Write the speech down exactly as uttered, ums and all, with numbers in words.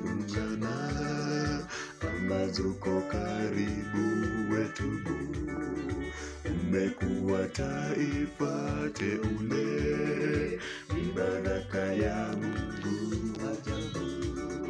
ungana, ambazo uko karibu wetubu. Umekuwa taifa teule,